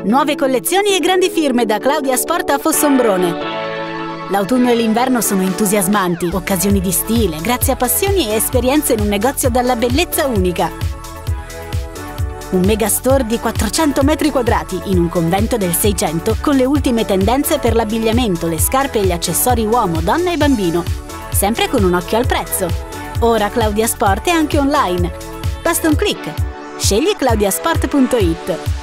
Nuove collezioni e grandi firme da Claudia Sport a Fossombrone. L'autunno e l'inverno sono entusiasmanti, occasioni di stile, grazie a passioni e esperienze in un negozio dalla bellezza unica. Un megastore di 400 metri quadrati in un convento del 600 con le ultime tendenze per l'abbigliamento, le scarpe e gli accessori uomo, donna e bambino. Sempre con un occhio al prezzo. Ora Claudia Sport è anche online. Basta un click. Scegli claudiasport.it.